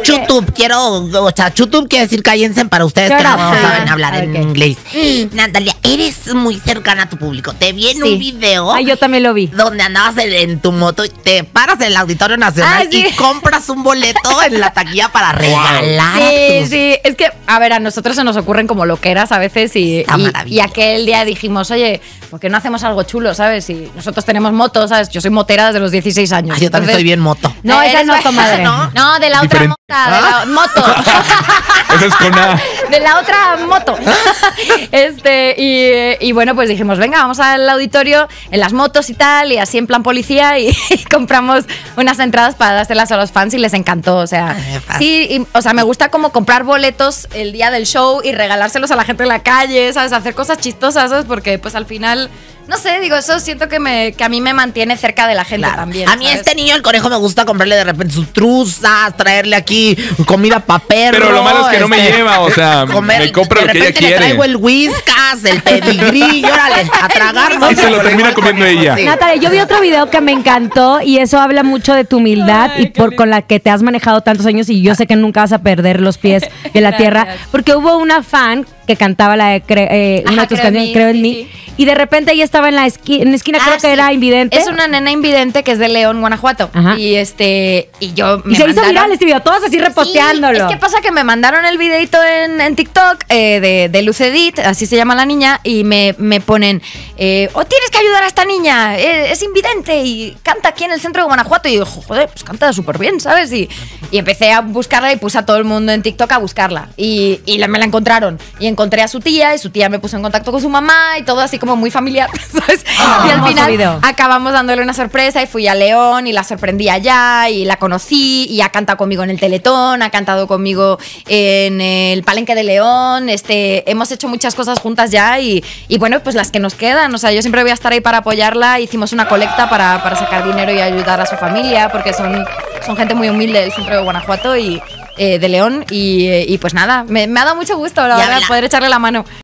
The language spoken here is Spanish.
YouTube, YouTube quiere decir cállense para ustedes que no saben hablar en inglés. Natalia, eres muy cercana a tu público. Te vi en un video. Ay, yo también lo vi. Donde andabas en tu moto y te paras en el Auditorio Nacional y compras un boleto en la taquilla para regalar. Sí, es que, a ver, a nosotros se nos ocurren como loqueras a veces y aquel día dijimos, oye, ¿por qué no hacemos algo chulo, sabes? Y nosotros tenemos moto, ¿sabes? Yo soy motera desde los 16 años. Yo también soy bien moto. No, esa no, comadre. No, de la otra moto. Esa es con A. De la otra moto. Y bueno, pues dijimos, venga, vamos al auditorio en las motos y tal, y así en plan policía, y compramos unas entradas para dárselas a los fans y les encantó. O sea, me gusta como comprar boletos el día del show y regalárselos a la gente en la calle, ¿sabes? Hacer cosas chistosas, ¿sabes? Porque pues al final, no sé, digo, eso siento que a mí me mantiene cerca de la gente también. A mí este niño, el conejo, me gusta comprarle de repente sus truzas, traerle aquí comida para perro. Pero lo malo es que no me lleva, o sea, me compra lo que ella quiere. Le traigo el Whiskas, el pedigrí, y órale, a tragarnos. Y se lo termina comiendo ella. Sí. Natalia, yo vi otro video que me encantó y eso habla mucho de tu humildad con la que te has manejado tantos años, y yo sé que nunca vas a perder los pies de la tierra, porque hubo una fan que cantaba una de tus canciones, Creo en mí. Y de repente ella estaba en la esquina, creo que era invidente. Es una nena invidente que es de León, Guanajuato. Ajá. Y yo y se hizo viral este video, todos así reposteándolo. Es que pasa que me mandaron el videito en TikTok de Lucedit, así se llama la niña, y me ponen, tienes que ayudar a esta niña, es invidente y canta aquí en el centro de Guanajuato. Y digo, joder, pues canta súper bien, ¿sabes? Y empecé a buscarla y puse a todo el mundo en TikTok a buscarla. Y me la encontraron. Y encontré a su tía, y su tía me puso en contacto con su mamá, y todo así como muy familiar, ¿sabes? Y al final acabamos dándole una sorpresa y fui a León y la sorprendí allá y la conocí y ha cantado conmigo en el Teletón, ha cantado conmigo en el Palenque de León, hemos hecho muchas cosas juntas ya y bueno, pues las que nos quedan, o sea, yo siempre voy a estar ahí para apoyarla. Hicimos una colecta para sacar dinero y ayudar a su familia porque son gente muy humilde del centro de Guanajuato y de León y pues nada, me ha dado mucho gusto, la verdad, poder echarle la mano.